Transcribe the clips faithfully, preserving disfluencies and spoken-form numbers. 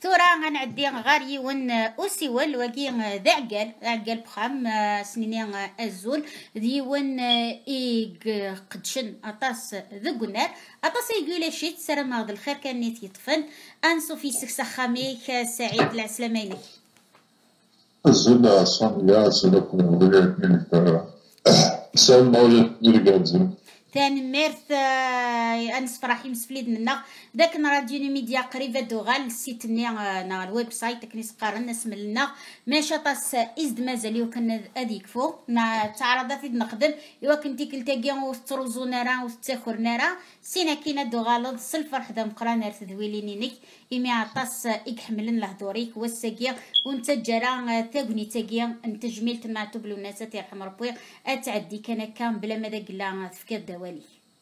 ثورة غنعدي غار يون أوسيول وكي ذا عقال عقال بخام سنيني الزول ديون إيق قدشن أطاس ذقنار أطاس يقول شيت سلام هذا الخير كان نيت يطفن أنسو في سكسة خاميك سعيد العسلامينك الزول صانيا سلكم وغيرت من سلام موجود نرقاد ثاني ميرث انس فرحي مسفليد منا داك راديو ميديا قريبه دوغال السيت ني نا الويب سايت كنيس قارن اسم لنا ماشي طاس ازد مازال يمكن هذيك فوق نا تعرضات نخدم ايوا كنتي كلتاكي وستروزو نارا وستاخر نارا سينا كينا دوغال الصلفر حدا مقران تدويلينينك إمي عطاس إكحملن لهدوريك والساقيا وانت جرا تاقني تاقيا انت جميلت مع توبلو الناس يرحم ربي أتعدي كان كان بلا ماذا قلا تفكر دوالي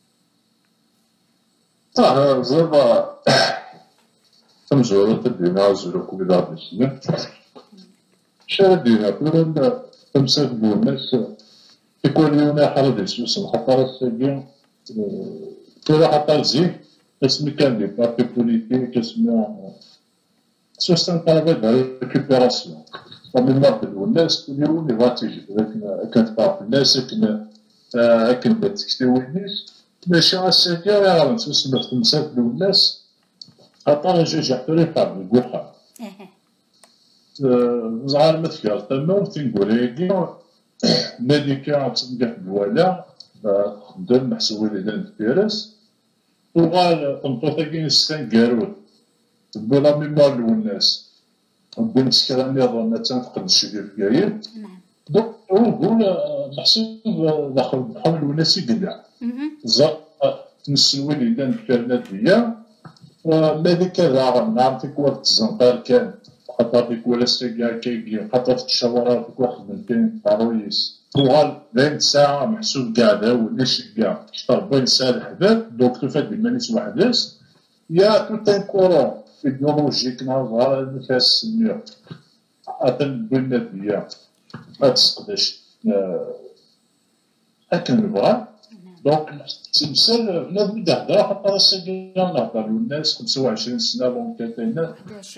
اه زربا تمزورة تدينا زلوكو بدا بسنة شادينا كلنا تمسك بوناس يكون لنا حرد يسوس الخطر الساقيا كلا حتى زين اسمي كان دي بارتي بوليتيك اسمه سوستان طلبات ديال ريكوبيراسيون ومن ناخذ الناس يديروا لي فاتيجي كانت بعض الناس كنا كنا تكتيو الناس ماشي غاساكي راه غنتوسم في تمساك الناس خاطر جوج حتى فهم الكوخا زعما ما تفكر تما تنقول هادي ميديكا تنقح بوالا خدام محسوب لي فيروس وغال طنطوطاكي نستان كارود بلا ميمار الناس بين سكرا نظام تنقدش ديال الكاين دونك نقول محسوب داخل بحال الناس يقلع زا نسوي لي دان الكرنات ديال مالك هذا نعرف كوا تزنقال كان خاطر ديك ولا سكا كيجي خاطر الشوارع ديك واحد من كاين بارويس وغال بين ساعة محسوب قاعدة ولا شكا شطر بين ساعة الحباب دونك تفاد بمانيس وحداس يا توت ان كورون ايديولوجيك نهار نفاس السمير أتن بنا ديا أتسقدش أكن نبغى دونك تمثال بنادم يهضر خاطر الساكن نهضر للناس خمسة وعشرين سنة دونك كاتينا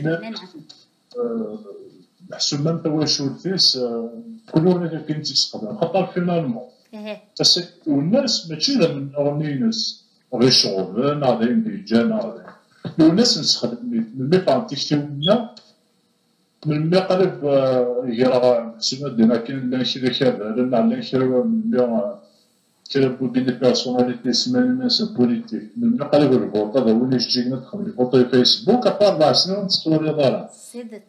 محسوب ما نتواش ولفيس كل واحد كاين تيستخدم خاطر فينالمون بس والناس ماشي من اغني ناس غير شغل ناضين ديجا والناس نستخدم ملي قام تكتب لنا ملي قريب يرى سمات دينا كاين لا شي كذا لا لا شي ملي كيربو بين البيرسوناليتي سمان الناس بوليتيك ملي قريب الفوط هذا هو اللي جينا تخدم الفوط في فيسبوك أربع سنين تصوري دارا سيدت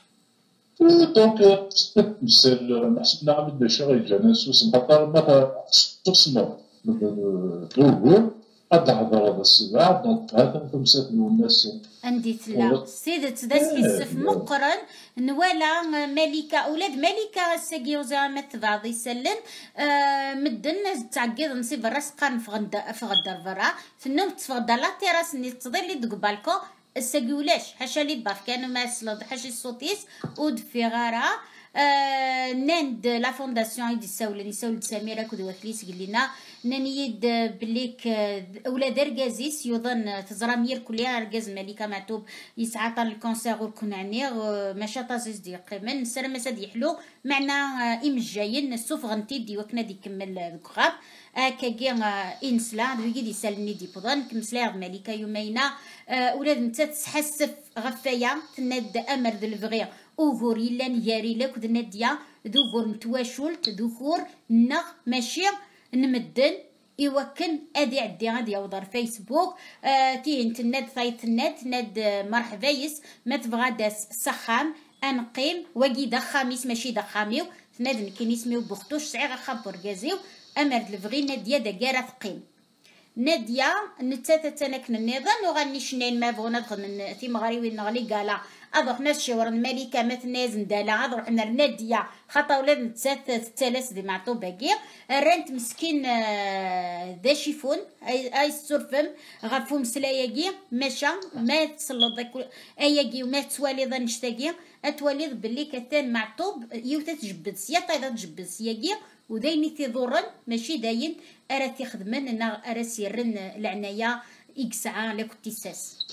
دونك تمثل نحسب نعمل دي شغل جناسوس خاطر ما تصمر دوغور قد حضر هذا السباع دونك هذا تمثل الناس عندي تلا سيدت داس حس مقرن نوالا ملكة أولاد ملكة ساقيو زعما تبعض يسلن آه مدن تعقد نصيب الراس قان فغدا فغدر برا ثنو تفغدا لا تيراس ني تضل لي دك بالكو الساقيولاش حاشا لي باف كانوا ما سلط حاشا الصوتيس ود في غارة آه ناند لا فونداسيون يدي ساولن يساول سميرة كود وثليس قلنا نانيد بليك اولاد ركازيس يظن تزرامير كلها ركاز ملكه معتوب يسعى طال الكونسير والكنعنيغ ماشا طازيز دي قيمن سلام ساد يحلو معنا ايم الجايين السوف غنتي دي وكنا دي كمل الكغاب كاكي انسلا دوي دي سالني دي بودان كمسلا ملكه يومينا اولاد نتا تحسف غفايا تناد امر ذو الفغيا اوغور يلا نياري لك ودناديا ذوغور متواشولت ذكور نغ ماشي نمدن يوكن ادي عدي غادي يوضر فيسبوك آه تي انترنت ثايت النت ند مرحبا يس ما تبغى داس سخام انقيم وكي دخاميس ماشي دخاميو تناد كاين اسميو بوختوش صعيغه خبر كازيو امر الفغي ناديه دكاره ثقيم ناديه نتاتا تنكن النظام وغني شنين ما بغونا دخل في مغربي نغلي قالا أضرح ناس شاور الملكة مثل ندالا أضرح نادية خطا ولاد نتسات الثلاث دي معطو باقي رانت مسكين ذا شيفون أي أي السرفم غفو مسلاياكي ماشا ما تسلط ذاك أياكي وما توالي ذا نشتاقي أتوالي باللي كثان معطوب يوتا تجبد سيا طايدا تجبد سياكي ودايني تيضرن ماشي داين أرا تيخدمن أنا أرا سيرن العناية إكسعة لكتيساس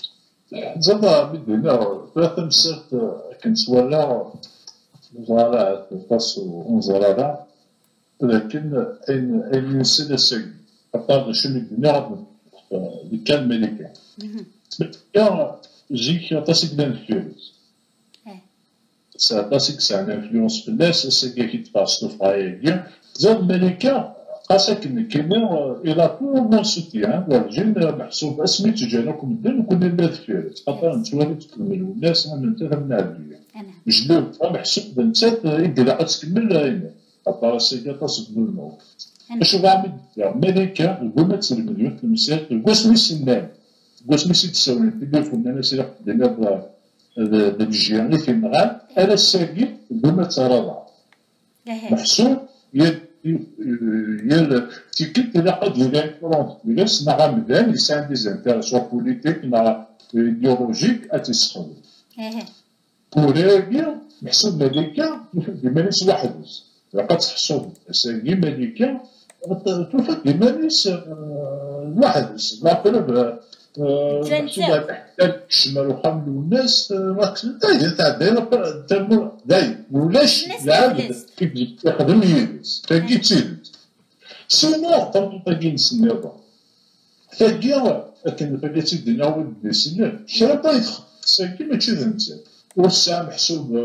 زعما بدينا ثلاثة مسات كنت ولا مزارع تص ومزارع، لكن أين أين ينسى السيد خاطر شنو الدنيا اللي كان ملكة يا جيك تاسك دانفلونس سا تاسك سا انفلونس في الناس السيد كي تباسطو في هايا زاد الملكة خاصة كنا إلى تو مون سوتيان والجن محسوب اسمي تجانكم الدين وكنا نبات فيرس خاطر نتوالي تكمل الناس من تاع من العدوية مجلوب محسوب بنتات يقدر عاد تكمل هنا خاطر السيد تصدق الموت اش غامد ملكة القومة المليون تمسات قسمي سنان قسمي سيت تساوي تليفون انا سير خدنا بالجيراني في المغال انا الساقي القومة تراضع محسوب يا يا تيكت الى قد يدير فرونس بلاش نا غامدان يسان دي زانتيرسون بوليتيك نا ايديولوجيك اتسخن كوريا محسوب ملكة مانيش واحد لقد تحسب ساقي ملكة توفى مانيش واحد لا قلب محسوب تحتاج الشمال وخمل والناس داير تاع داير تاع داير ولاش العبد كيف يخدم يلبس تاكي تيلبس سينو طاقي نسنيضا تاكي لكن فلاتي الدنيا ود السنان شرا يدخل ساكي ماشي ذا نتا والساعة محسوب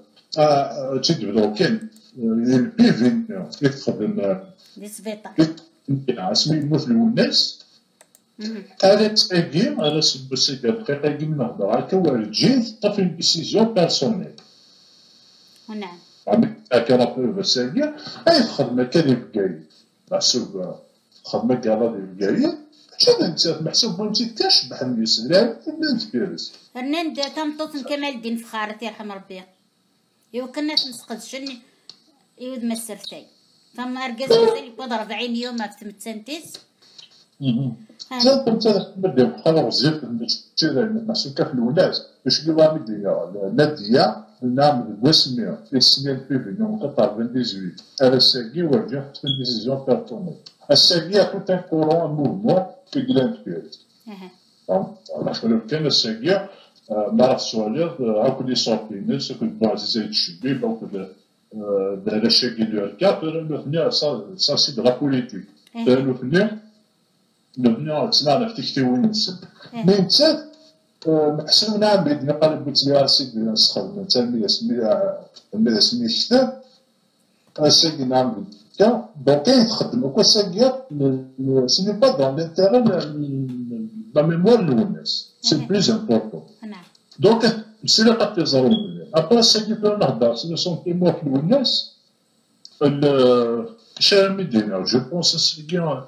تدبدو كان البيفين يتخدم دي سبيطار عسمي يموت الناس على تاكي على سب السيدة دقيقة من الهضرة هكا والجيل طفي ديسيزيون بيرسونيل نعم هكا رابور ساقي أي خدمة كان بكاي محسوب خدمة كالا ديال بكاي شنو انت محسوب وانت كاشبح الناس لا فنان فارس فنان تمطوط كمال الدين فخارتي يرحم ربي يو كنا نسقط شني يود ما السرتاي فما ارقص مازال يبود أربعين يوم ما تمتسنتيس زاد انت تبدا خلاص زيد المشكله محسوب كاف الولاد باش يبغى مديا ناديه نعمل واسمي في السنين في فينيون قطع تمنطاش على الساقي ورجع في ديسيزيون بيرسونيل الساقي كنت كورون موفمون في كلاند بيرت دونك كان الساقي ما عرفت سوالير هاكو لي صوتينيس كنت بعزيزي الشبيب او دار الشاقي ديال الكاب لو فني سا سي دو لا بوليتيك لو فني نبنيو تسمعنا في تكتيوين نسب من تسات محسن نعم بدنا قال قلت لي سيدي نسخن تسمي اسمي اسمي كتاب سيدي نعم كا دونك يتخدم وكا ساقيا سي با دون لانتيري لا ميموار للناس سي بلوز امبورطون دونك مسيرة قد تزارون ابا ساقي فين نهضر سي سون تيمور في الناس شارع مدينة جو بونس ساقيا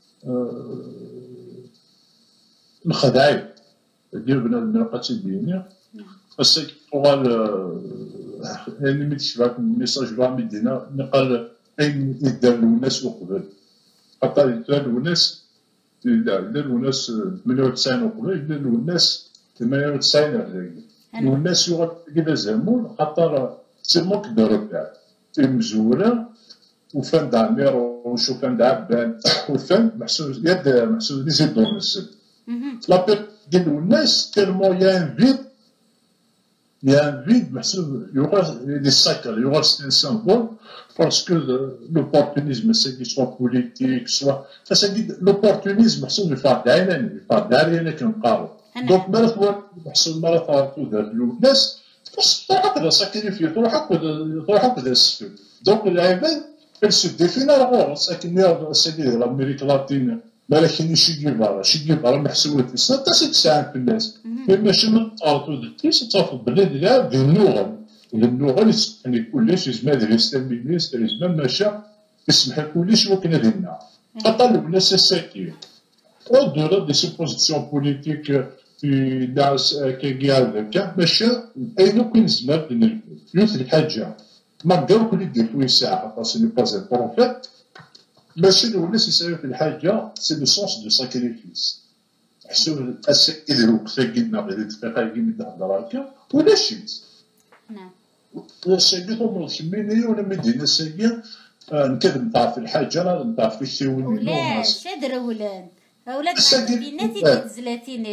الخداعي ديال بنادم القاتل ديالنا السيد طوال يعني ملي تشبعك الميساج بلا مدينة قال أين يدار الناس وقبل خاطر يدار الناس يدار الناس ثمانية وتسعين وقبل يدار الناس ثمانية وتسعين رجال والناس يغلق كذا زمون خاطر سيرمون كدارو تاعك مزورة وفان دعمير ونشوف فان دعبان وفان محسوس يد محسوس يزيدو النسل لابير ديال الناس تيرمون يا ان فيد يا ان فيد محسوس يوغا لي ساكر يوغا سي ان سامبول باسكو لوبورتونيزم سي سوا بوليتيك سوا فساكي لوبورتونيزم محسوس يفرض علينا يفرض علينا كنقارو دونك مرات محسوس مرات عرفتو دار الناس تروح هكذا ساكريفي تروح هكذا تروح هكذا السفل دونك العباد elle se définit alors ساكن سيدي الامريكا اللاتينيه ولكن شي كيفار شي كيفار محسوبه في السنه حتى تسعة في الناس ماشي من طارتو ديتيس تعرف بلاد لا دي اللغه اللغه اللي يعني كلش يسمى ريستامينيست يسمى ماشى يسمح كلش وكنا ديالنا خاطر الناس الساكين ودور دي سوبوزيسيون بوليتيك في ناس كي هذاك ماشي اين كاين زمان نلقوا يوث الحاجه ما قالوا كل يدير في ساعه باسكو سي با ان فيت ماشي الناس يساويو في الحاجه سي لو سونس دو ساكريفيس حسوا الساكي اللي هو كفاكينا غير دقيقه يجي تهضر هكا ولا شيت نعم الساكي طول كميني ولا مدينه الساكي نكذب نتاع في الحاجه لا نتاع في الشيء ولا شادر ولاد اولاد بيناتي كيتزلاتي ناس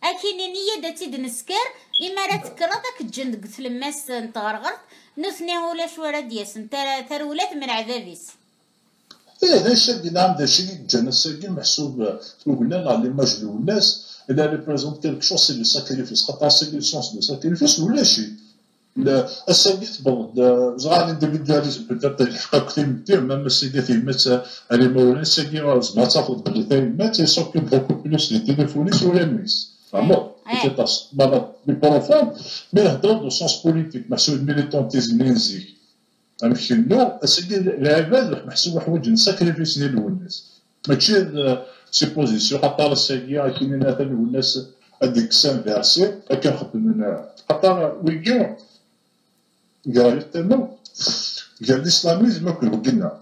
اكيني نية دا تيد نسكر اما راه تكرا داك الجند قلت لماس نتا غرغرت نثني ولا شو راه دياس نتا ثرولات من عذابيس. ايه هذا الشيء نعم هذا الشيء جانا الساقي محسوب قلنا لا ليماج ديال الناس الا ريبريزونت كيلك شوز سي لو ساكريفيس خاطر الساقي سونس دو ساكريفيس ولا شيء. الساقي تبغض زغال انديفيدواليزم بوتيت الحقيقه كثير مدير مام السيدي فهمت على مولانا الساقي زعما تاخذ باللي فهمت يسوكي بوكو بلوس لي تيليفونيس ولا الميس فهمت بوتيت مالا بي بروفون مي هضروا دو سونس بوليتيك محسوب ميليتونتيزم ينزي أمشينا السيدي العباد محسوب حوايج نساكريفيس ديال الناس ماشي سي بوزيسيون خاطر السيدي كاينين مثلا الناس هذيك سان فيرسي كنخدم من خاطر ويجيو قال تما قال الاسلاميزم كله قلنا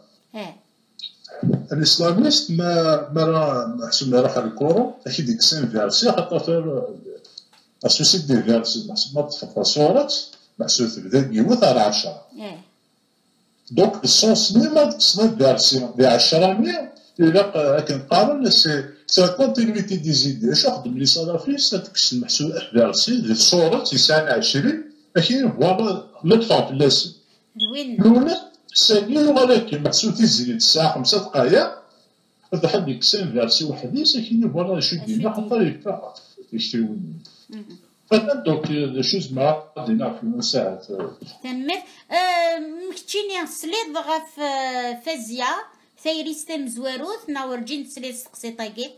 الاسلاميست ما ما راه محسوب ما راح الكورو اكيد ديك سان فيرسي خاطر السوسيت ديال فيرسي محسوب ما تفضل صورات محسوب تبدا يوث على عشرة دونك السونس نيما تصنع فيرسيون ديال عشرة مية إلا كنقارن سي سي كونتينيتي دي زيدي اش خدم لي سلافيست هذيك المحسوب فيرسي ديال الصورات يسعى عشرين لكن فوالا مدفع في اللاسن الأولى الثانية ولكن محسوب تيزيد الساعة خمسة دقايق هذا حد يكسان فيرسي وحديث لكن فوالا شو دينا خاطر يبقى يشتريوني فهذا دوك شوز ما غادينا في المساعد تمام مكتشيني سليط غاف فازيا ثيريست مزواروث ناورجين سليط سقسيطاكي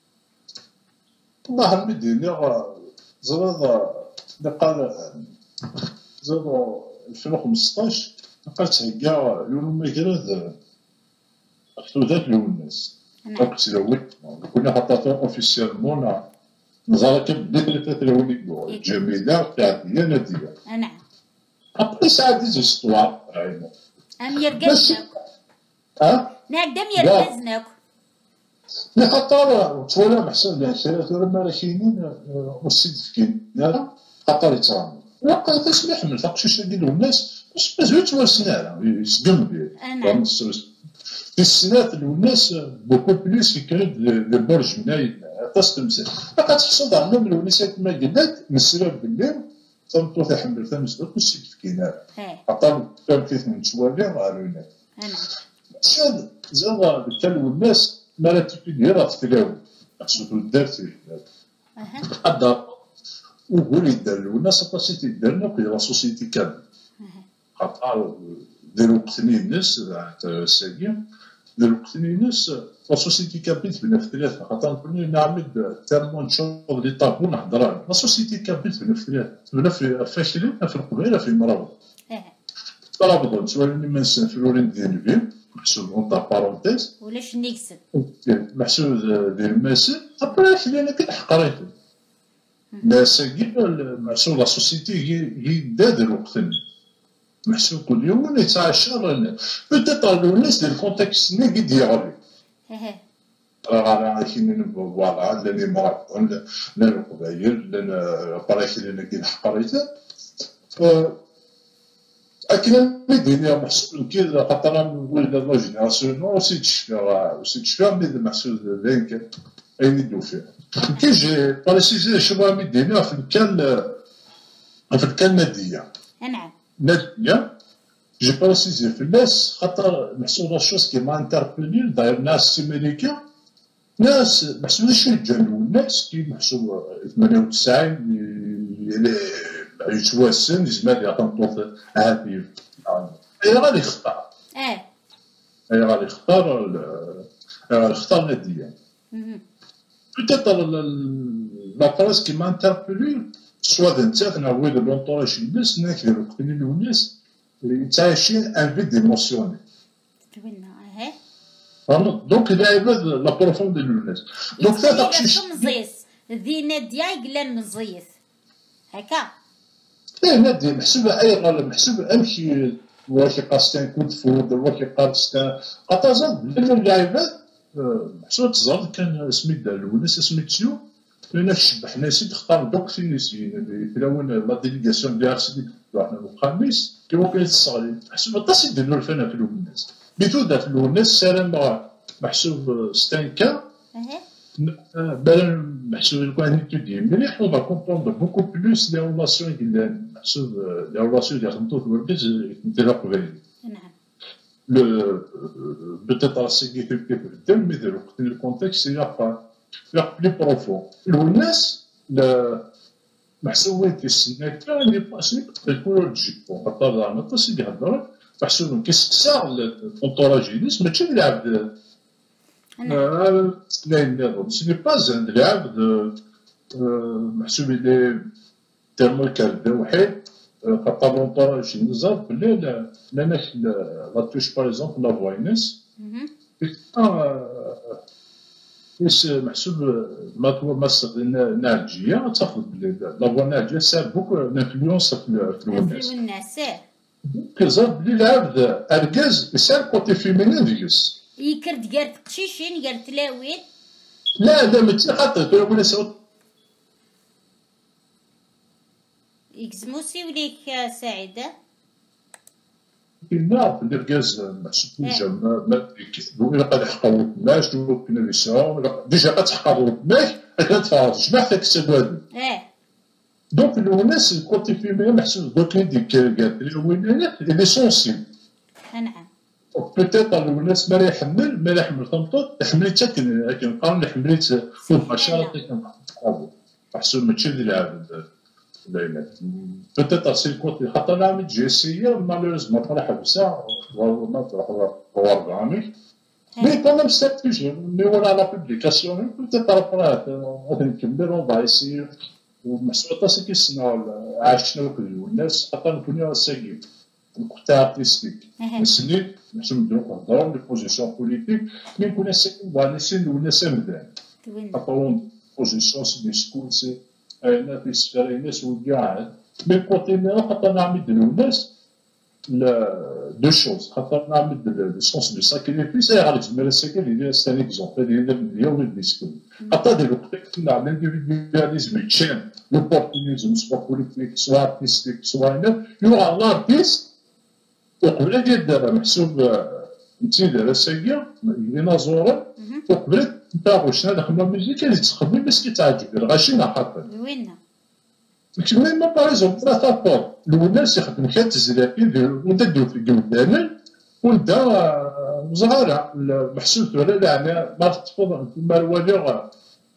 الله المدينة زراد نقال زراد ألفين وخمسطاش نقال تهكا لولو ماكراد حدودات للناس دونك تلاوي كنا حطاتو اوفيسيالمون نزار كبدات تتلاوي جميلة تعدية نادية نعم ابري ساعة دي زيستوار ام يرقزنك ها؟ نقدم يرقزنك لا خاطر تولى محسن العشرات ولا ما راه كاينين والسيد فكين خاطر يترامل وقع تسمح من تقشيش ديال الناس باش ما زوج ورسنا يسقم به في السنات الناس بوكو بليس في كانت البرج منايد تستمسك فقط تحصل عندهم الونيسات ما قلت مسراب بالليل تنطو تحمل ثمس والسيد فكين خاطر كان كيف من شوالي غارينا شاد زاد كانوا الناس ما لا تبي راه تتلاوي خصو دارتي هذا وقولي دار والناس السوسيتي دارنا في لا سوسيتي كامل خاطر داروا قتلين الناس الساقيه داروا قتلين الناس لا سوسيتي كامل تبنى في ثلاثه خاطر نقول نعمل تيرمون شغل لي طابو نهضر لا سوسيتي كامل تبنى في ثلاثه تبنى في فاشلين في القبيله في مرابط مرابط سوالني ما نسنفلو ندير فيه محسوب اونتا بارونتيز ولاش نيكسب محسوب ديال الماسل ابري خلينا كنحقريتو لا ساقي محسوب لا سوسيتي هي دادر وقتنا محسوب كل يوم يتعشى بوتيت الناس ديال الكونتكست ني قد يغري راه كاينين فوالا لا لي مرابطون لا القبايل لا ابري خلينا كنحقريتو أكيد مدينة محسوب كذا خاطر نقول لا جينيراسيون وسيد الشفا وسيد الشفا مدينة محسوب ذاك أين يدو فيها كيجي باريسيزي شباب مدينة في الكال في الكال نادية نعم نادية جي باريسيزي في الناس خاطر محسوب لا شوز كيما انتربيلي داير ناس أمريكا ناس محسوب شو يتجنوا الناس كي محسوب ثمانية وتسعين يتوسن يزمر يعطي هادي اي غادي يختار اه اي غادي يختار غادي يختار نادية بوتيت لا براس كيما انتربيلي سوا انت نعوي لونطوراج الناس ناك ديال القتلين الناس تعيشين ان فيد ايموسيونيل اه دونك العباد لا بروفون ديال الناس دونك تا تقشيش مزيس ذي نادية يقلان مزيس هكا ايه نادي محسوبة اي غالب محسوبة امشي واش قاستان كود فود واش قاستان قطازا لان اللاعبات محسوبة تزار كان سميت الوناس سميت سيو لان شبح ناسي تختار دوكسينيسي يتلاون لا ديليغاسيون ديال سيدي واحد الخميس كيما كاين الصغير محسوبة طاس يديروا الفنا في الوناس بيتو دات الوناس سلام محسوب ستانكا Ben, محسوب كون étudier مليح on va comprendre beaucoup plus les relations يقلان محسوب les relations اللي خدمتو في الورقز يتمثلها قبيل. نعم. Le peut-être la sécurité في الدم mais وقت le contexte il y a pas il y a plus profond. والناس محسوبين في السنة كان يبقى psychologique خاطر زعما تا سيدي يهضر محسوب كيسكسا الانتوراجينيس ماشي العبد. Ce n'est pas un liable de محسوب اللي ترمو كالبي وحيد خاطر لونطوراج نزار بلي لأنك لا توش باغ اكزومبل لا فوينس كيس محسوب ما تو مصر ناجية تاخذ بلي لا فوا ناجية ساب بوكو انفلونس في الناس كيزار بلي العبد أركاز يسال كوتي فيمينين ديكس يكرد قال قشيشين قال تلاوين لا لا ماشي خاطر تقول سعود يكزموسي وليك سعيدة كنا في الركاز محسوب جمع ما كيفدو إلا قد حقروا ماش دو كنا نساو ديجا قد حقروا ماش كتفرج جمع ذاك السواد اه دونك الناس الكوتي فيمينين محسوب دوك ديك قالت لي وين لي سونسيبل. نعم. بوتيتر الناس ما يحمل ما يحمل طنطوط حملت حتى كنقارن حملت في البشره كنقارن محسوب ماشي اللي لعب ليلى بوتيتر سي الكوتي خاطر عامل جيسيه مالوريزمون طلع حبسه ما طلع هو عامل مي كون ستاتيجي مي ولا لا بوبليكاسيون بوتيتر طلعت غادي نكمل اون فا يسير ومحسوب حتى سي كيسنا عاشنا وكل الناس خاطر نكونوا ساكين côté artistique. Mais ce n'est pas dans les positions politiques, mais qu'on essaie de laisser nous laisser me donner. Après une position, c'est discours, c'est un atmosphère, une sous-garde. Mais côté là, quand on a mis de l'ouest, deux choses. Quand on a mis le sens du sacrifice, c'est réalisme. Mais le sacrifice, c'est un exemple. Il y a le discours. Quand on a de l'autre côté, l'individualisme, l'opportunisme, soit politique, soit artistique, soit il y aura l'artiste. وقبل ديال محسوب نتي دابا ساكيه لينا زوره وقبل نتاعو شنو دخلنا الميوزيك اللي تخدم الناس كيتعجب غاشينا خاطر زوينه ماشي ما باغيزون ثلاثه طور الناس يخدم كاع التسجيلات وانت دير في قدامي وانت زهره محسوب ولا لا ما تفضل ما الوالي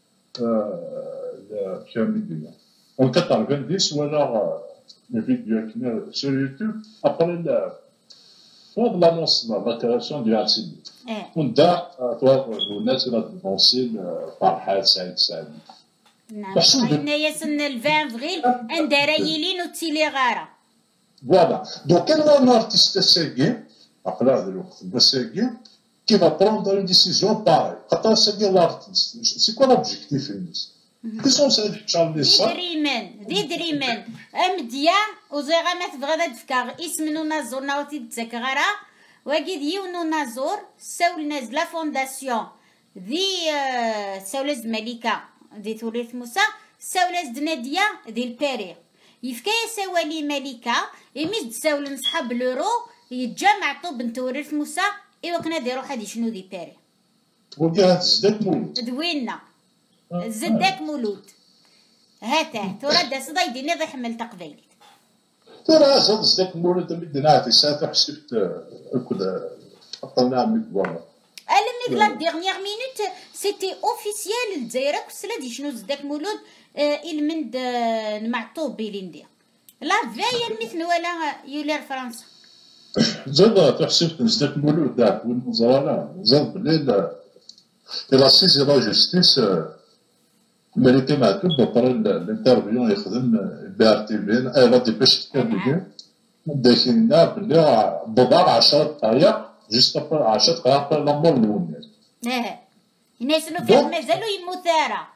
كامل ديالها ونكثر فانديس ولا الفيديو كنا sur YouTube après pour l'annonce la création du R C D. وندا الناس اللي دونسي فرحات سعيد سعيد. نعم. هنايا سن الفان فغيل عند رايلين وتيلي غاره. Voilà. Donc quel est un artiste ساكي عقلها ذا الوقت بدا ساكي qui va prendre une décision pareille. خاطر ساكي l'artiste. C'est quoi l'objectif في الناس؟ كي سون ساكي تشارلي صح؟ دريمان دي دريمان امديا وزيغا ما تبغى تفكر اسم نو نازور ناوتي تذكرها واكيد يونو نازور ساول ناز لا فونداسيون دي ساولز ملكه دي توريث موسى ساولز ناديه دي الباري يفكا سوالي ملكه يميز ساول نصحاب لورو يتجمع طوب بنت وريث موسى ايوا كنا ديرو حدي شنو دي باري وكانت زدت مولود دوينا زدك مولود هاته ترى صدا يديني ضي حمل تقبيلي ترى زاد زدك مولود بدنا في ساعه حسبت كذا طلعنا من برا على لا ديرنيير مينوت سيتي اوفيسيال الجزائر كسلا دي شنو زدك مولود المند المعطوب بيلينديا لا فيا مثل ولا يولير فرنسا زاد تحسبت زدك مولود داك والمزرعه زاد بالليل إلا سيزي لا جوستيس الملكة معتوب بطل الانترفيو يخدم بي ار تي في ايوا دي باش تكلم داكينا بلي بضع عشر دقايق جوست ابر عشر دقايق لامور الاول. اه الناس اللي فيه مازالو يموثارا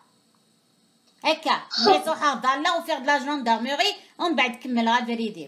هكا ميزو حاضر لا وفيغ د لا جوندارموري ومن بعد كمل غا فريديو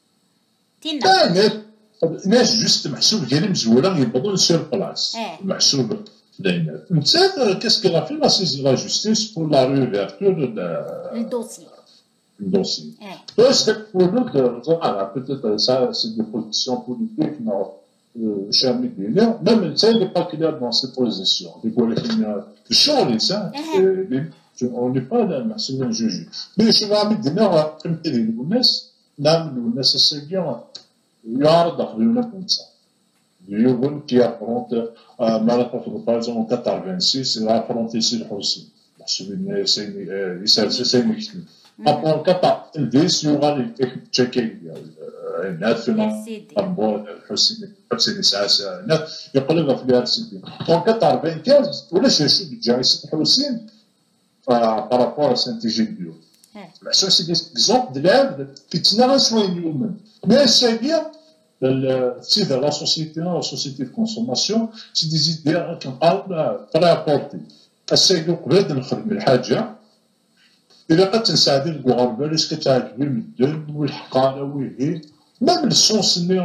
تينا ناس جوست محسوب ديالي مزوله يبدو سير بلاص محسوب دايما نتا كاس كي في لا سيزي لا جوستيس بور لا ريفيرتور le dossier. Le dossier. Ouais. Donc, c'est pour nous que, voilà, peut-être ça, c'est des positions politiques, non. شامي ديالي ميم نتا اللي با كلير دون سي بوزيسيون يقول لك الشغل انسان اون ني با محسوبين جوجي مي شنو عم دينا قيمتي ديال الناس نعملوا الناس الساكين يعرض خلينا كنت يقول كي افرونت ماراثون باغ اكزومبل ثمانية وثمانين افرونتي سي الحسين محسوبين سيني يسال سيني كتب ابون كتا الديس يغالي تشيكي الناس في الطنبور الحسين الحسين ساسا الناس يقلب في ديال سيدي دونك أربعين كاز ولا شي شي جاي سي الحسين بارابور سانتيجي ديو عشان سي ديزومبل د العبد كيتنا شويه اليوم مي الساقيه السيد لا سوسيتي لا سوسيتي دو كونسوماسيون سي دي زيديا كنقال ترابورتي الساقيه قبل نخدم الحاجه إذا قد تنساعدي الكوغربال اش كتعجبني المدن والحقانة ويهي مام الصوص اللي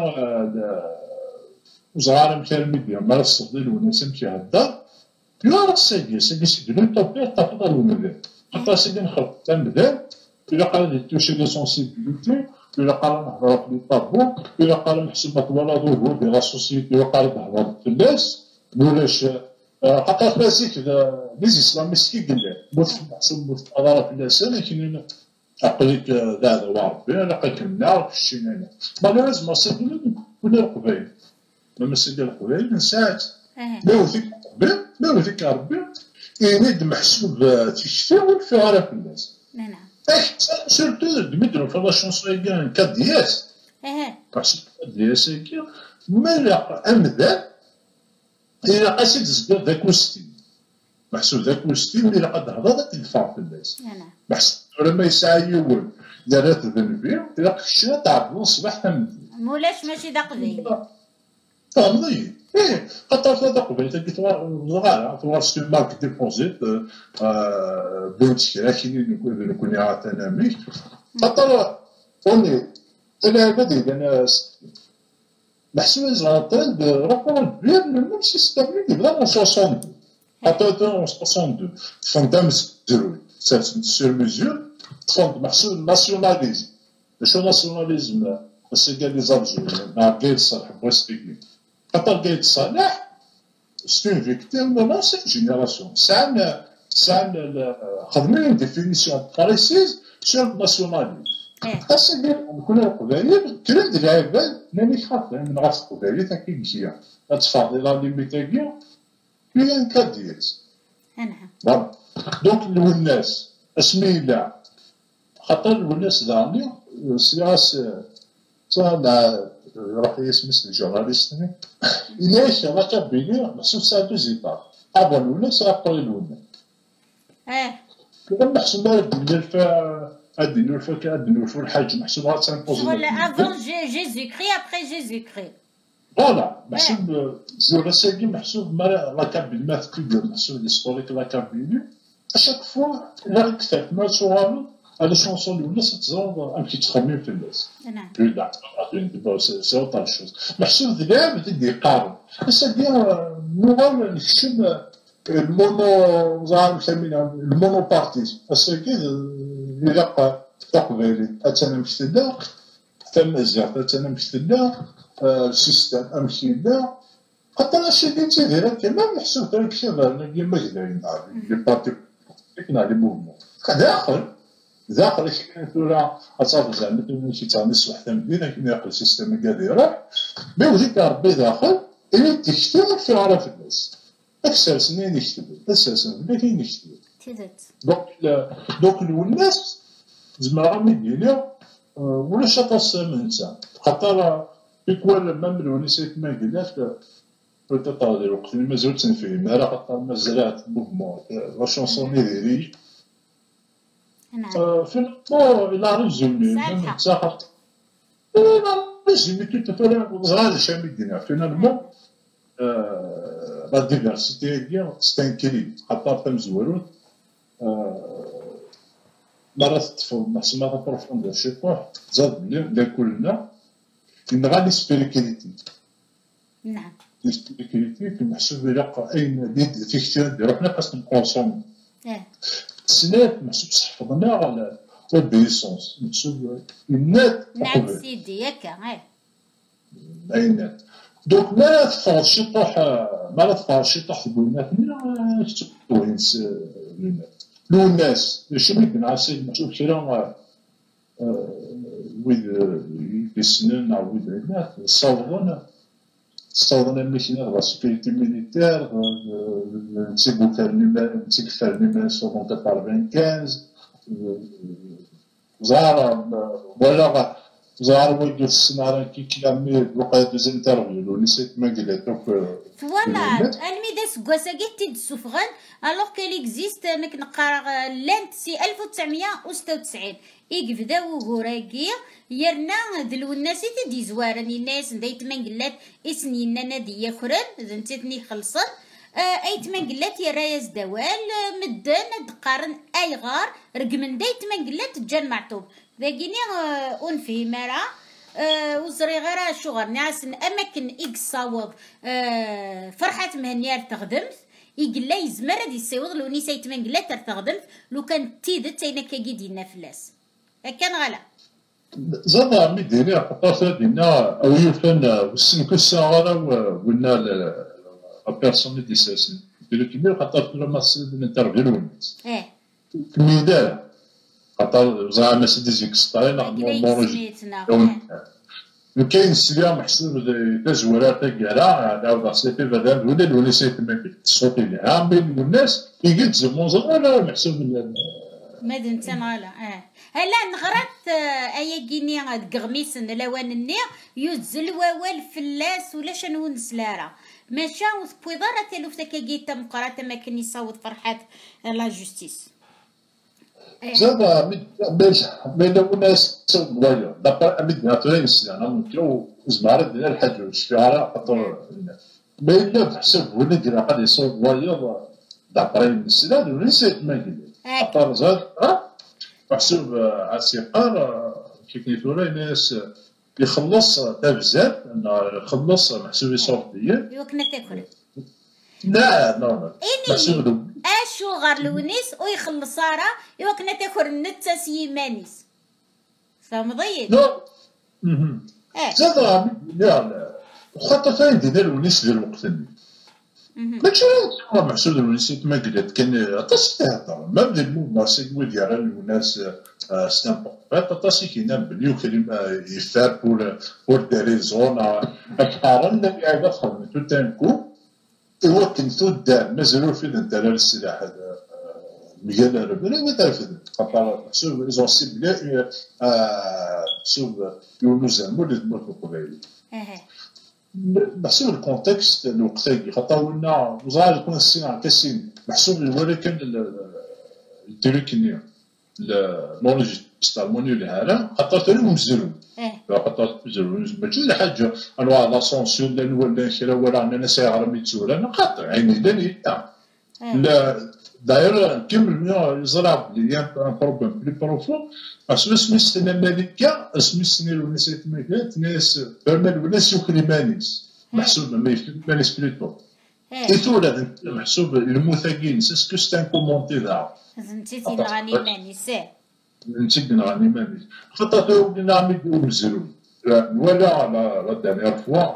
وزغارة مشا الميديا ما الصديل وناس مشي هدا يا راه سيدي سيدي سيدي لو طوبير تفضل المدن حتى سيدي نخلق تا المدن إلا قال لي توشي لي سونسيبيليتي إلا قال نهضر في لي طابو إلا قال نحسب طوالا ظهور ديال لا سوسيتي وقال نهضر في الناس مولاش حتى كلاسيك لي اسلاميست كي قال موت محسوب موت اضرب في الانسان كاين عقليك هذا وربي لقيت النار في الشينانه ما لازم سيدي ولا القبائل لما سيدي القبائل من ساعات ما فيك قبل ما فيك ربي يريد محسوب تيشتي والفعل في الناس نعم سيرتو دميترو في لا شونسون كان كدياس اها محسوب كدياس كي ملا امدا إلا قاسيت زداد ذاك وستين محسوب ذاك وستين إلا قد هضرت تدفع في الناس محسوب لما يسعى يول دارت ذنبي إلا خشنا تعبوا الصباح تمدي مولاش ماشي دا قبيل تمضي إيه خاطر هذا قبيل تلقى صغار توار ستو مارك ديبوزيت بنت كاين نكون عاد أنا ميك خاطر أوني أنا بدي أنا محسوب زغطان de rapport bien le même système qui va en soixante-deux. Attends en soixante-deux. Fondam zéro. C'est sur mesure. Fond محسوب nationalisme. Le show nationalisme c'est qu'il y a des Algériens. Un gars de Salah, Westpigli. Quand un gars de Salah, c'est une victime de l'ancienne génération. C'est un, c'est un, une définition précise sur le nationalisme. أصلا نكون القبائل كلام ديال العباد ماني خاف من غاس القبائل تا كيجي التفاضيل اللي ميتاكيا كاين كاديات نعم دونك الناس اسميلا خاطر الناس داني سياس صار راح يسمس الجورناليست ليش راه كابيني محسوب ساعه زيطا ابون الناس ابطال الناس اه كلام محسوب الفا هادي نورفو هادي نورفو الحاج محسوب غا تنبوزي ولا افون جيزي كري ابخي جيزي كري فوالا محسوب زور ساكي محسوب ما لا كابين ما تكبر محسوب ليستوريك لا كابين اشاك فوا لا كتبت ما صوالو هذا شونسون الناس تزرب امشي تخمم في الناس نعم لا سي اوتر شوز محسوب ذلاب تدي قارن ساكي نوال نكشم المونو زعما مسمينها المونو بارتيز ساكي إلا تقبلي أتانا مشتدا تمزع أتانا مشتدا السيستم أمشي دا خاطر هادشي اللي تيدير كمان محسوب داك الشيء اللي ما دايرين لي بارتي كنا لي موفمون داخل داخل كاين ولا أصافي زعما تولي شي تاع نص وحده مدينه كيما يقول السيستم كاع يروح مي وليك ربي داخل إلا تشتغل في عرف الناس أكثر سنين يشتغل أساسا ولا كاين يشتغل دونك دونك الناس زعما راهم يديروا ولا شاطس من انسان خاطر يكون مام الونيسات ما قالت بوتيت هذا الوقت اللي مازال تنفهم راه خاطر مازال موفمون لا شونسون ديالي نعم فينالمون الى ريزومي ميم تساخر لا ريزومي تو تفهم صغار شامي دينا فينالمون لا ديفيرسيتي هي ستانكري خاطر تمزورون مرات تفهم محسن مرات بروفوندور شي بوح زاد بلي لا كلنا كنغا لي سبيريكاليتي نعم لي سبيريكاليتي كنحسب بلا اين في اختيار روحنا خاصنا نكونسومي اه سنات محسوب حفظنا على لوبيسونس محسوب النات نعم سيدي ياك اه اينات دونك ما تفرض شي طوح ما تفرض شي طوح في بناتنا تكون الناس شنو يبنى سيد محسوب كرا ويد يسنن او ويد الناس صوضون صوضون الميشينير لا سيكوريتي ميليتير نتيبو كان نتيك فالني صوضون أربعين خمسة زار ولا زار ويدو السنارة كي كلامي بقى دوز انترفيو ونسيت ما قلت دونك فوالا الميدا سكواساكي تيد سوفغان الوغ كال اكزيست انك نقرا لانت سي ألف وتسعمية وستة وتسعين إيك بداو غوراكي يرنا دلو الناس تدي زوارني الناس دايت من قلات اسنينا نادي يخرن زنتيتني خلصن ايت من قلات يا رايز دوال مدن دقارن اي غار رقمن دايت من قلات تجان معطوب ذاكيني اونفهم راه أه وزري غير شغل ناس اماكن اكس صاوب أه فرحات مهنيار تخدمت يقلا يزمر هادي السيوض لو نيسا يتمن قلا تخدمت لو كان تيدت تاينا كاكي دينا فلاس كان غلا زاد عمي دينا حطا دينا او يوفن وسن كسا غالا وقلنا لا بيرسون دي ساسن ديرو كبير حتى في المسجد الانترفيو الونس اه في الميدان خاطر زعما سيدي زيك ستايل نورمالمون لو كاين السلام محسوب تزويرات كاع عاود سيتي بدل ولا ولا سيتي ما الصوت اللي عام بين الناس يقول زعما ولا محسوب مدن تنغالا اه هلا نغرات ايا كيني غميس لوان النير يزل ووال فلاس ولا شنو نسلارا ماشا وثبويضارة تلوفتا كاكيتا مقراتا ما كان يصوت فرحات لا جوستيس زاد ميش بين الناس صغير دابا امد ناتورين سنه ممكن زمارة ديال الحاج والشفيعه خاطر ما الا بحسب ولد راه قد يصوت صغير دابرين سنه ولا سيت ما قال خاطر زاد بحسب عسيقار كيف نقولوا الناس يخلص تبزات يخلص محسوب يصوت ديال يوكنا تاكل لا لا محسوب اشو غار لونيس ويخلص راه يوكنا تاكل نتا سيمانيس فمضيد لا اها زاد لا خاطر فين ديال الونيس ديال الوقت ماشي محسوب الونيس ما قلت كان تصدق ما بدا المو سي ديال الناس سامبورطات تاسي كينام بلي وكلمه يفار بور بور دي ريزون اكثر اللي قاعد خدمت تو تانكو هو كنتو دار مازالو في الدلال السلاح هذا مجال ربنا ما تعرف خاطر محسوب ايزون سيبلي محسوب يونس زعما اللي تموت القبائل محسوب الكونتكست الوقتي خاطر ولنا وزاره يكون الصناعه كاسين محسوب ولكن التريكنيا المونولوجي ستالموني اللي هذا خاطر تاني مزرو خاطر مزرو ماشي حاجه انواع لاسونسيون ولا شي ولا انا سايغ ميتسولا انا قاطع عيني داني لا داير كمل يزرع بلي ان بروبليم بلي بروفون اسمو سميتنا مالكه سميتني الناس مالكات ناس برمال وناس يوكلي مانيس محسوب ما يفهم مانيس بليتو اي تولد محسوب المثاقين سكو ستان كومونتي ذا نتيتي نغني مانيس نتيتي نغني مانيس خاطر ولينا عم يديرو مزرو ولا لا دانيير فوا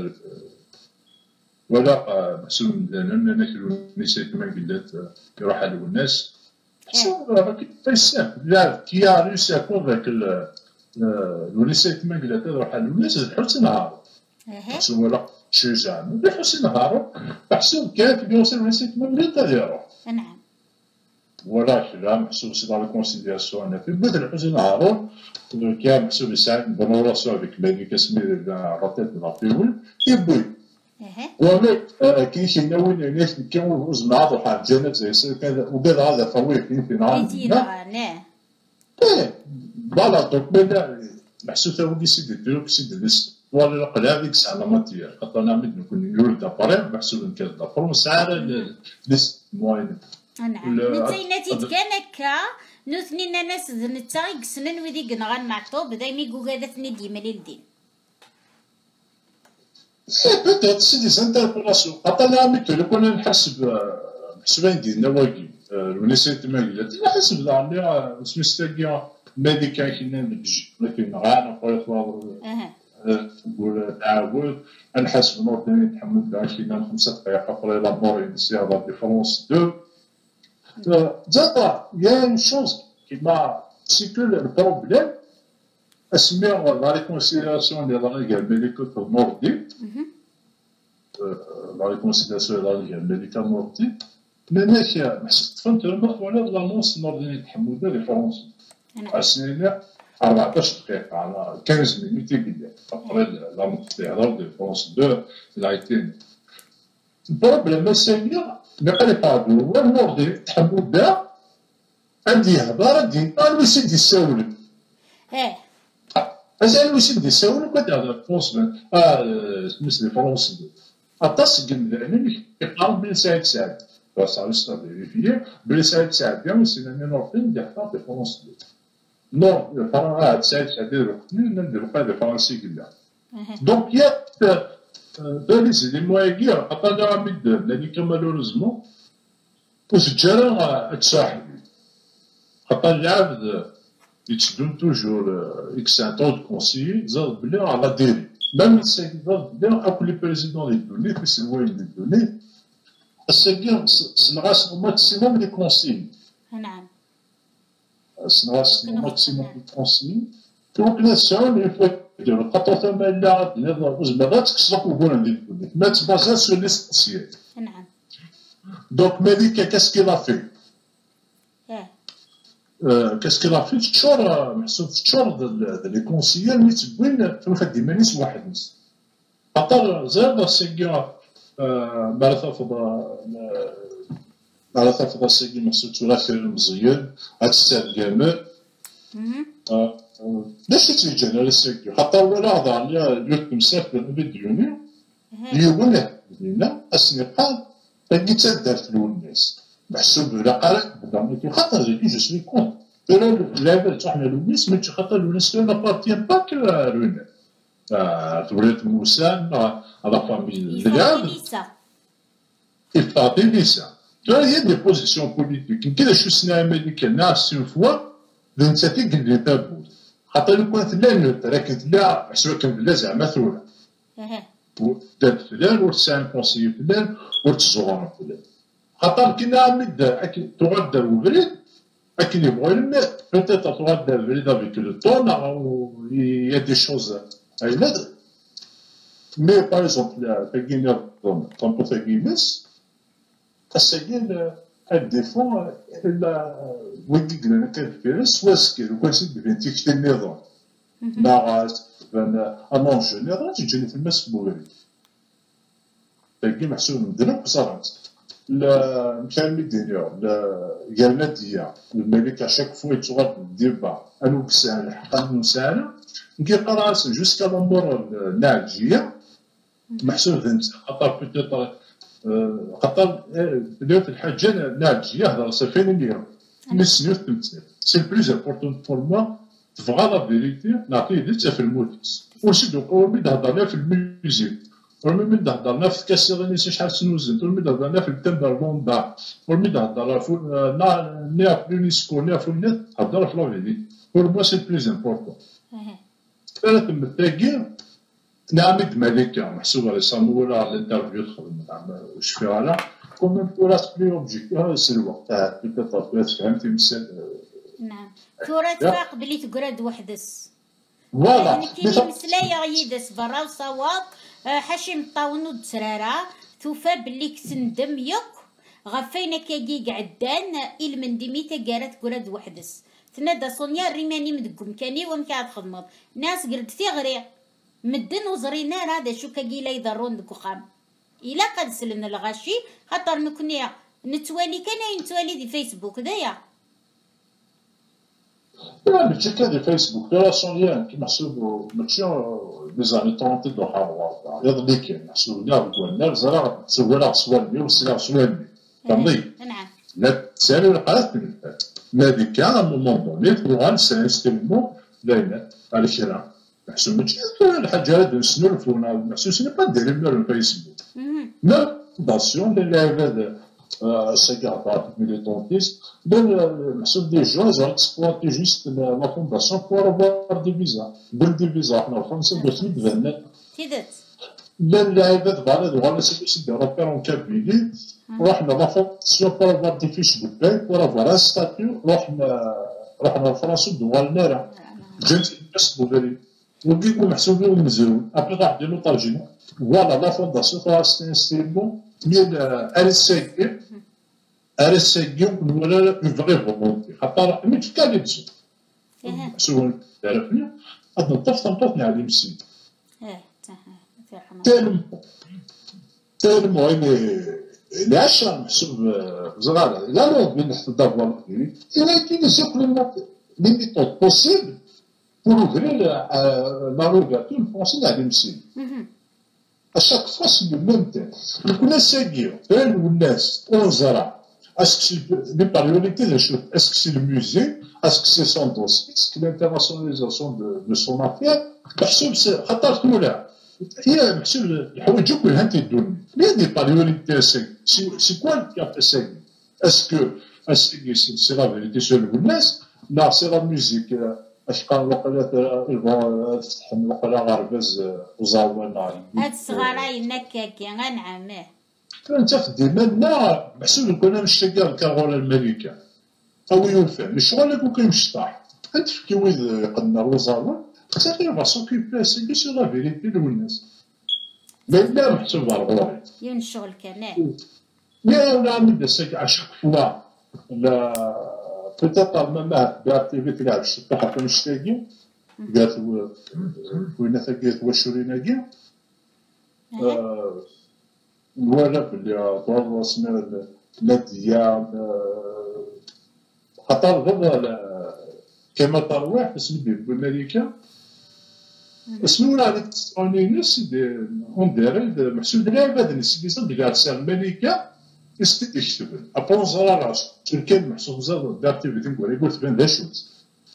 ولا محسوب لان ناكلو نسيت كما قلت يروح على الناس محسوب راه كيفاش لا كي ريوسي كونفاك الونيسيت كما قلت يروح على الناس حتى نهار محسوب ولا شجاع ملي حسن نهارو محسوب كان كيوصل الونيسيت كما قلت يروح نعم ولا لا محسوب سي دون كونسيديراسيون انا في بدل حسن نهارو كان محسوب يساعد بون ريلاسيون افيك ميديك اسمي راتيت نعطيوه يبوي ولا كاين شي ناويين الناس كانوا زعما واحد الجنة زي كذا وقال هذا فوي فين في نهار نعم ايه فوالا دونك بدا محسوب ثاني سيدي ديروك سيدي ليس ولا القلا ديك الساعه ماتير خاطر انا عملت نكون نقول داباري محسوب نكاد دابار وساعه ليس موين نعم نتيناتي كان هكا نوثني ناس نتا يقسنن وذي كنغان معطوب دايما يقول هذا ثني ديما للدين بيتيت سي دي زانتربراسيون خاطر انا عملت لو كنا نحسب حسبان ديالنا واقي ونسيت ما قلت نحسب زعما سميستاكيا ميديكال كاين نجي ولكن غانا خويا نقول نعاود نحسب نور الدين نتحمل كاع كاين خمسة دقائق ابري لا مور ينسي لا ديفرونس دو زاد يا اون شوز كيما سي كو البروبليم اسمي لا ريكونسيلياسيون ديال لا ميديكو نوردي لا ريكونسيلياسيون ديال الميديكا نوردي ماناش محسوب فهمت ولا لانونس نوردي نتحمل كاع ديفرونس عسنين أربعطاش دقيقة على خمسطاش مينوت يقول ابري لا نوت تاع ديفرونس دو لايتين البروبليم الثانية ما قال با هو النوردي تحمل بها عندي يهضر عندي الوسيد يساول اه أزال الوسيد يساول ما تهضر فرونس اه مثل فرونس أطاس قلنا يقارن بين سعيد سعد بس على السطر فيريفيي بين سعيد سعد كاع سينا نوردي يختار دي فرونس نور فرنسا سعيد سعد يقتلنا نديرو قاعد فرنسي قلنا دونك يا بالي سي دي موايكيا عطانا عميد لاني مالوريزمون وسجارة تساحب خاطر العبد يتشدون توجور اكس ان طون دو كونسيي زاد بلي على ديري ميم السيد زاد بلي اكو لي بريزيدون لي دوني في السلوين لي دوني السيد سنغاس ماكسيموم لي كونسيي نعم سنغاس ماكسيموم لي كونسيي دونك ناسيون يفوا يديرو خاطر ثما لا نظام وزمرات كسرق وقول عندي ما تبازا سو ليسونسيال نعم دونك ماليكا كاس كي لا في اه كاس كي لا في تشور محسوب تشور لي كونسيير ملي تبوين توفى ديمانيس واحد نص خاطر زاد سيكيا مالثا فضا مالثا فضا سيكي محسوب تولا خير مزيان هاتستاد كامل ليش تيجي على السيكي خاطر ولا هضر لي يوتم مسافر بديوني يونه لينا السنقال تلقي تدار في الناس محسوب لا قال بدا خاطر جي جو سوي كونت انا اللعبه تاعنا لونيس ماشي خاطر لونيس لا بارتيان با كو لونيس تولات موسى على فامي اللعب يفاضي ليسا هي دي بوزيسيون بوليتيك كذا شو سنا امريكان ناس اون فوا لنساتي قلبي تابوت خاطر لو كانت لا نوت راكن لا محسوبه كان لا زعما ثوره دات فلان ورتسان كونسيي فلان ورتزورون فلان خاطر كنا عمد تغدى وبريد اكن يبغوا الماء بيتيت تغدى بريد افيك لو طون يا دي شوز هايلاد مي باغ اكزومبل تاكينا طونبو تاكينس السجين الديفون الا ويكي قلنا كان فيرس واسكي وكاسي بنتي كتي النظام مع انون جينيرال تجيني في الماس بوغري تاكي محسوب مدرب بصراحه كان مدينيو قالنا ديا الملك اشاك فوا يتغاد الديبا انو كسان حقا نسانا كي قرا جوسكا لامور الناجيه محسوب ذنت خاطر بيتيتر خاطر بدات الحاجه ناجيه هضر سفين اليوم مي سنيو تمثل سي بلوز امبورطون بور موا تبغى لا فيريتي نعطيه ديتا في الموتيس ونشدو قومي هضرنا في الميوزيك ورمي هضرنا في كاسيغني شحال سنوزنت ورمي هضرنا في التمبر بوندا ورمي هضرنا في نيا في اليونسكو نيا في النت هضر في لافيدي بور موا سي بلوز امبورطون ثلاث متاكي نعمد ملكة محسوبة رسامة ولا الانترفيو تخدم واش فيها لا كومون بورات بلي اوبجيكتيف سي الوقت تاع بيتيتر فهمتي مثال نعم ثورة تفاق بلي تقرد وحدس فوالا يعني كاين مسلايا يدس برا وصواب حاشي مطاون ودسرارة توفى بلي كتندم يك غفينا كاكي قعدان إل من ديميتا قارت قرد وحدس تنادى صونيا الريماني مدقم كاني ومكاد خدمت ناس قرد ثغري مدن وزرينا هذا شو كاكي لا يضرون دك وخام إلا قد سلمنا الغاشي خاطر نكوني نتوالي كان نتوالي دي فيسبوك دايا لا ماشي كان دي فيسبوك لا صونيا كي محسوب ماشي لي زاني طونتي دو حاضر يضلي كاين محسوب كاع بقولنا زرا سوالها سوالني وسلا سوالني فهمتي نعم لا تسالي القرات من نادي كان ا مومون دوني بوغان سانستيمون دايما على شراء محسوب ماشي الحاجه هاد نسنولفونا محسوب سي با دير من الفيسبوك لا داسيون اللي هذا ساكي هضرات ميليتونتيست محسوب دي جون زعما تسبوانتي جوست لا فونداسيون بور افوار دي فيزا بل دي فيزا حنا فرنسا درت لي بان تيدت لا اللعيبات فوالا فوالا سيدي سيدي روبير اون كابيلي رحنا لا فونداسيون بور افوار دي فيش دو باي بور افوار ان ستاتيو رحنا رحنا لفرنسا دوالنا راه جات الناس بوغالي وكيكون محسوبين ومزروين ابري راح ديرو طاجين فوالا لا فونداسيون خلاص تنستيمو مين ارساكي ارساكي ولا يبغي فولونتي خاطر مين كان يتزو محسوبين تعرفني هاد نطف تنطف نعلم السيد اه تالم تالم يعني العشرة محسوب صغار لا لا بين حتى دافوار كبير إلا كاين سوق لي ميثود بوسيبل pour ouvrir la l'ouverture français نعلم السيد اشاك فوا سي لو ميم تيم كنا ساقيو فين والناس ونزرع اسكو لي باريوريتي ديال شوف اسكو سي الموزي اسكو سي سون دوسي اسكو لانترناسيوناليزاسيون دو سون افير محسوب خاطر تولع هي محسوب الحوايج كلها تيدوني لي دي باريوريتي سي سي كوا كيا ساقي اسكو اسكو سي لا فيريتي سول الناس لا سي لا ميوزيك اش كان وقيلا يبغوا تفتح وقيلا غربز وزاونا هاد الصغار ينكاكي غنعمه انت في ديما محسوب كنا نشتاقي كغولا الملكه او يوفى مش شغل كون كيمشطح انت في ويد يقدنا وزاونا حتى غير باسو كي باسي سي لا فيريتي للناس لا محسوب على الغوي يون الشغل كمان يا ولا نبدا ساكي عشاك فوا لا peut-être même بار تي في تلعب الشطاحه كانوا مشتاقين قالت وين ثقيت وشورينا كاع نورب اللي طور اسمها ناديه خطر غير كما ترويح اسمه بالملكه اسمه هذيك تسعونين سيدي اون ديري محسوب لعبه هذا سيدي صدق قاعد سير الملكه يكتب ابون زرار كان محسوب زاد دارتي بدين نقول يقول تبان ذا شوت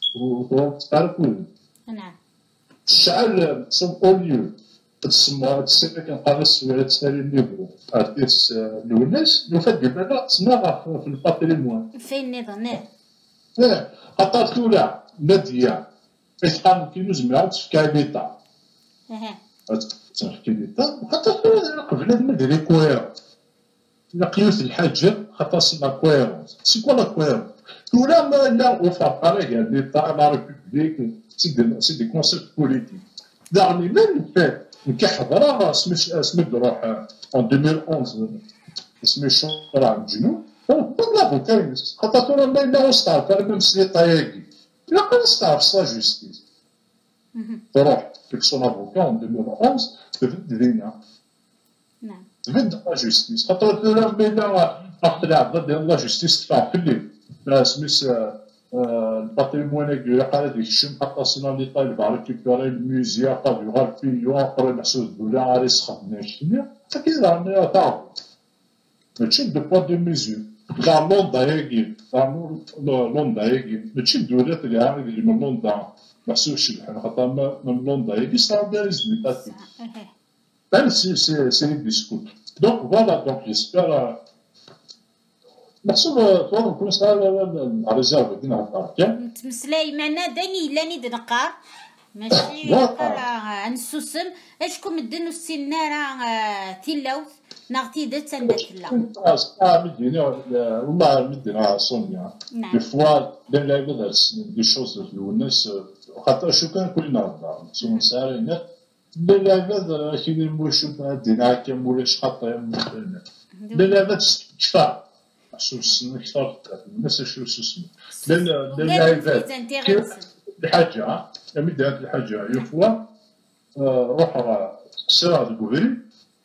وتعرف وين نعم الشعر تصم اوليو تسمى تسمى كنقرا السويره تسالي الليبرو ارتيس الوناس لو فات دابا تسمى في الباتريمون فين النظام اه خاطر تولع ناديه اتقان كيلوز ملعب في كابيتا اها تحكي ليتا خاطر قبل هذا ما ديري كوير لقيوت الحاجه خاطر سي لا كويرونس سي كوا لا كويرونس ولا ما لا وفاق على ليتا لا ريبوبليك سي دي كونسيبت بوليتيك دعني من فات كيحضر سميت سميت روح ان ألفين وأحد عشر سميت شورى الجنوب لا فوكاينس خاطر تونا ما لا نستعرف انا ميم سي طاياكي لا نستعرف سا جوستيس تروح في سون افوكا ان ألفين وأحد عشر تبدا دينا نعم تبدا لا جوستيس خاطر تونا ما لا اقتلع ضد لا جوستيس تدفع في الليل سميت الباتريمون يقال هذيك الشم حتى صنا ليطا يبغى ريكيبيري الموزيا قاد يغال فيو اقرا محسوب الدوله غادي يسخدنا شنو اكيد رانا تعرف ماشي دو بوا دو ميزور لا لوندا هيكي لوندا هيكي ماشي الدولات اللي عارف اللي من لوندا محسوب شبح خاطر من لوندا هيكي صار دايز ميتاتي بان سي سي سي ديسكوت دونك فوالا دونك جيسبر محسوب طوال كل سنة الريزيرف دينا هكا تمسلاي معنا داني لاني دنقار ماشي راه نسوسم اشكون مدنو السنة راه تيلاوث نغتي دات تندتلا اه مدينة والله مدينة صونيا دي فوا بين لا يبدا دي شوز الناس خاطر شو كان كلنا نهضر سون سارينا بين لا يبدا كاين موشو دينا هكا مولاش خاطر بين لا يبدا كفا محسوب السنة كثر الناس شو اسمه لأن لأن الحاجة مدة الحاجة يفوا روح سير الجوفري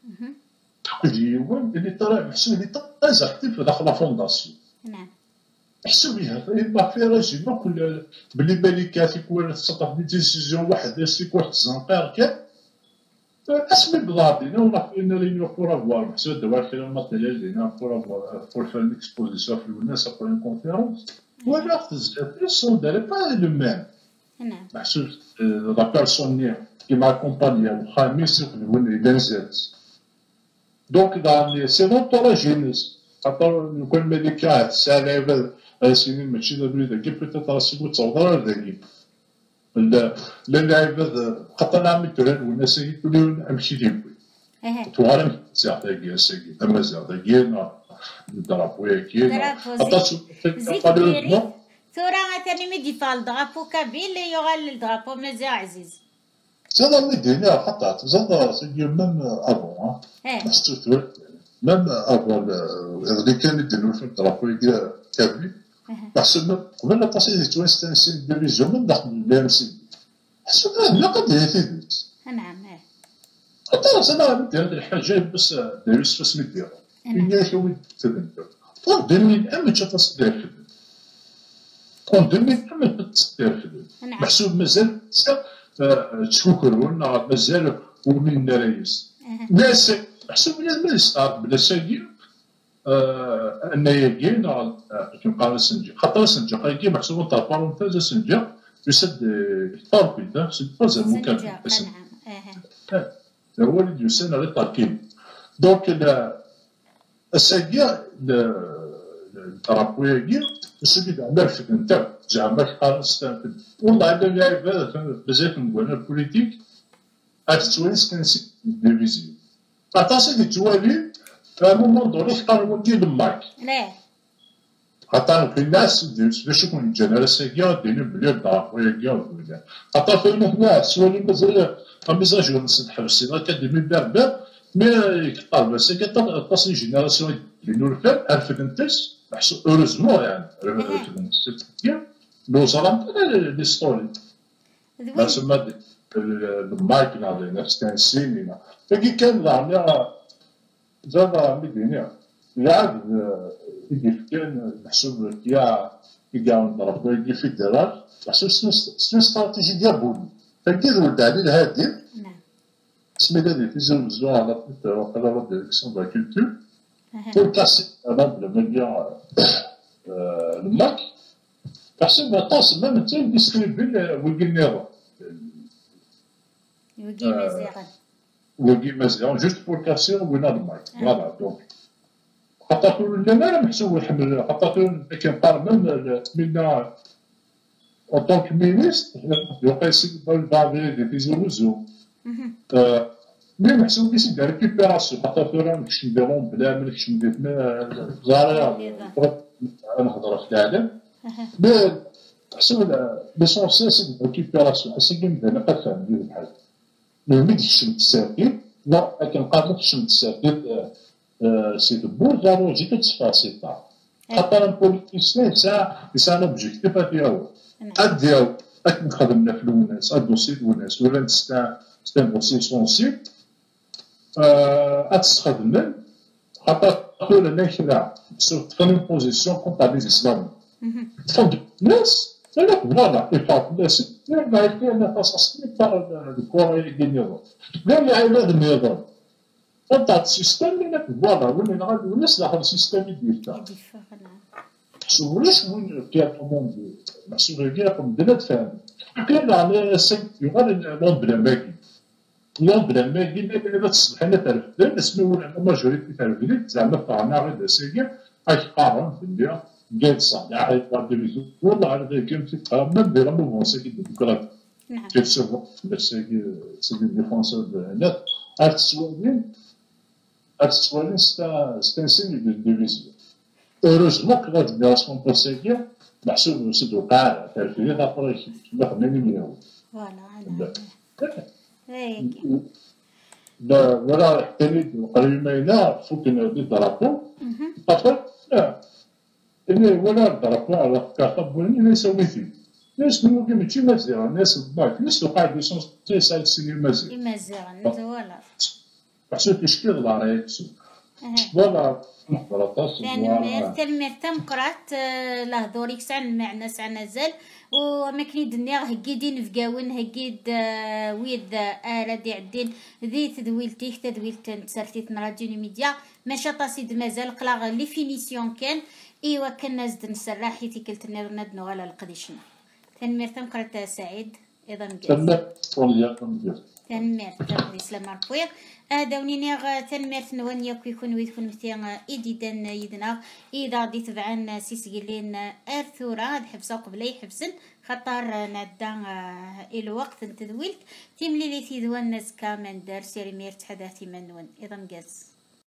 تقولي هو اللي طلع محسوب اللي طلع زعتي في داخل فونداسيون نعم محسوب بها ما في راجل ما كل بلي ملكات يكون تصدق دي ديسيزيون واحد سيك واحد الزنقير كان اسمي بلادينا ونحن رينيو بور افوار محسوب دابا كاين الماتيريال ديالنا بور افوار بور فار ليكسبوزيسيون في الناس ابور اون كونفيرونس ولا خص سون داري با لو ميم نعم محسوب لا بيرسون كي ما كومبانيا الخامس وين يدنزات دونك داني سي نوتوراجينيس خاطر لو كان ملكة تسعة لعيبة سنين ماشي دا الوليد كي بيتيت راسك وتصور داكي لا لا لعيبة خاطر نعم الدراري والناس يقولون امشي ليكوي توارم زعما داكي ساكي اما زعما داكي الدرابو كي درابو زيك ديري ثورة مثلا ميدي فال درابو كابيل يغال الدرابو مازال عزيز زاد ميدينا حطات زاد سيدي ميم افون محسوس ميم افون اللي كان يديروا في الدرابو كابيل محسوس قبل لا تصير تويستان سين ديفيزيون من داخل البيرسي حسب لا قد يثبت نعم خاطر انا ندير هذه الحاجه بس دايرس فاس مدير إني شوي تذكر طول دمين أمد شخص داخل طول دمين أمد تصدر محسوب مازال تشكرون مازال ومن رئيس ناس محسوب بلا ما يستعرض بلا ساقي أن يجين كيما سنجا خاطر سنجا قايكي محسوب تاع بارونتاز سنجا يسد طارقي ده سد فازا مكان هو اللي يسال على التركيب دونك الساقية الترابوية السيد عمر في انت زعما خالص والله الا لعيبه بزاف نقول البوليتيك اتسويس كنسي ديفيزيون عطاسي اللي توالي مومون دوني يختاروا ديال الماك لا خاطر كاين ناس باش يكون الجنرال الساقية ديروا بلي الترابوية ولا خاطر فين هنا سوالي مازال مازال جو نسد حبسي كدير من باب مي يختار بس كتصل جينيراسيون اللي نورفال عرفت انتس اوروزمون يعني عرفت انتس لو صرا لي ستوري بس ما المايك نعطي نفس كان سينينا فكي كان زعما زعما مدينة يعاد يجي كان محسوب كيا كيا نضرب يجي في الدرار محسوب سنو استراتيجي ديال بولي فكي ولد عليه الهادي سميتها دي تيزوزو على وقال ديريكسيون دو لا كولتور pour casser le média le Mac personne n'attend même tu distribuer Wiggy Nero Wiggy Mazeran Wiggy Mazeran juste pour casser le Mac voilà donc خاطر الجماعه محسوب يحمل خاطر كان قال من تمنى en tant que ministre يقيس بعض دي تيزوزو مي محسوب كيس يدير ريكوبيراسيون خاطر ثورا مكش نديرهم بلا ملكش ندير زاريا نهضر في العالم مي محسوب ليسونسيال سي ريكوبيراسيون اسي كيما انا قد فهم ديال بحال مي مي تكشم التساقي لا لكن قادر تكشم التساقي سي دبور ضروري جي تتفاسيطا خاطر البوليتيسيان يسعى يسعى لوبجيكتيف ديالو اد ديالو راك نخدمنا في الوناس الدوسي الوناس ولا نستع سي ان دوسي سونسيبل اتستخدم خاطر تقول انا كذا تكون اون بوزيسيون كونتر لي اسلام تفضل الناس لا فوالا يفاق الناس ما يكون انا خاصني نختار الكره ديال لا لا عباد النظام انت السيستم لا فوالا وين غادي الناس داخل السيستم ديالك سولش وين كيعطيهم مسؤوليه كم بلاد فاهم كاين على سيت يغال الموند بلا ماكي الموند بلا ماكي ما تصلح لنا ترفد اسمو ولا ماجوريتي ترفد زعما طعنا غير سيكي اش قارن باللي قال صح عيط ديريزو والله على ذلك كنت تفهم ندير موفونسي كي ديمقراطي نعم كيف سوى سيكي سي دي ديفونسور هنا هاد السوالين هاد السوالين ستا ستا سين دو ديفيزيون heureusement que la génération possédée, bah, c'est de cas, elle fait après, je vais ramener les numéros. Voilà. Voilà, elle est allumée il faut qu'il y ait des drapeaux. Après, voilà, le drapeau, alors qu'à Kabouline, il est sauvé. الناس منو كيما تجي مزيان الناس الباك الناس وقاعد يسونس تسعة سنين مزيان مزيان فوالا حسيت تشكيل لا رياكسيون فوالا تنمير تنمير تمقرات لهضوريك سعن معنا سعن نزل وما كني دنيا هكيدين فقاون هكيد ويد ارادي عدين ذي تدويلتيك تدويلت تسرتيت راديو ميديا ما شطاسيد مازال قلاغ لي فينيسيون كان ايوا كنا زد نسراحي تيكلت نرنا دنو على القديشنا تنمير تمقرات سعيد ايضا مجال تنميرت تنميرت سلام ربي هذا ونينيغ تنميرت نوان ياك يكون ويكون مثيا إيديدان يدنا إذا غادي تبعن سيسقلين أرثورا هاد حفصة قبل يحفزن خطر نادا الوقت التدويل تيملي لي تيدوان ناس كامن دار سيري ميرت حداثي منون إذا مقاز